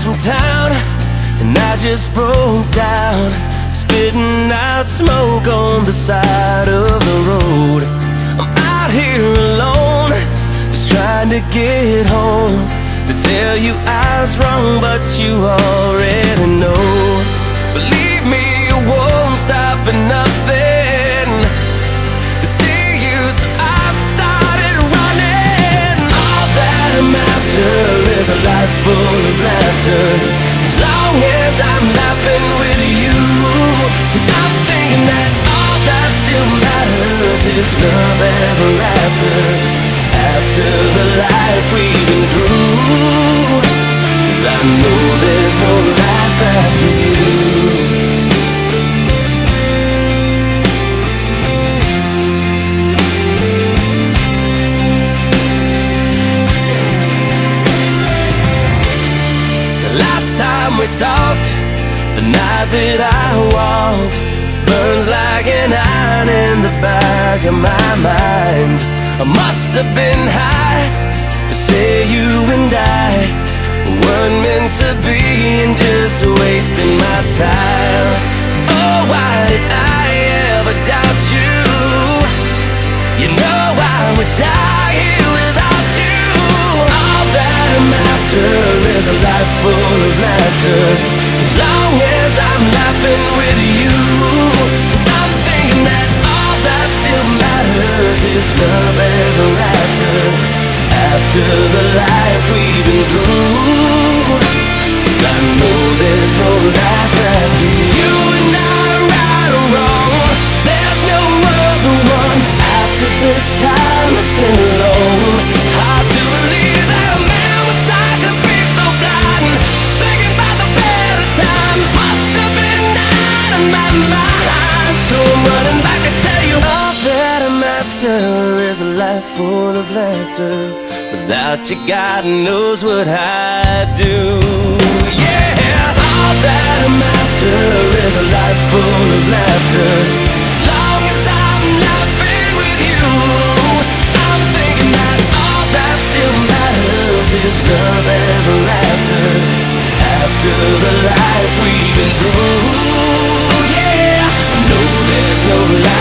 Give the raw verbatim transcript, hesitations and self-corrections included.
from town, and I just broke down, spitting out smoke on the side of the road. I'm out here alone, just trying to get home, to tell you I was wrong, but you already know. Believe me, you won't stop at nothing to see you, so I've started running. All that I'm after is a life full of laughter, as long as I'm laughing with you. I'm thinking that all that still matters is love ever after, after the life we've been through. 'Cause I know there's no life after you. The last time we talked, the night that I walked, burns like an iron in the back of my mind. I must have been high to say you and I weren't meant to be, and just wasting my time. Oh, why did I ever doubt you? You know I would die here without you. All that I'm after is a life full of laughter, as long as I'm laughing with you. I'm thinking that all that still matters is love ever after, after the life we've been through. 'Cause I know there's no life after you. You and I, right or wrong, there's no other one. After this time I spent alone, it's hard to believe that a man with sight could be so blind. Thinking about the better times must have been out of my mind. So I'm running back to tell you all that I'm after is a life full of laughter. Without you, God knows what I'd do. Yeah, all that I'm after is a life full of laughter, as long as I'm laughing with you. I'm thinking that all that still matters is love ever after, after the life we've been through. Yeah, I know there's no life